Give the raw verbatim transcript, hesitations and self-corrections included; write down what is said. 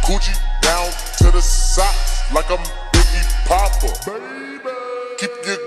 Gucci down to the socks like I'm Biggie Popper. Baby. Keep your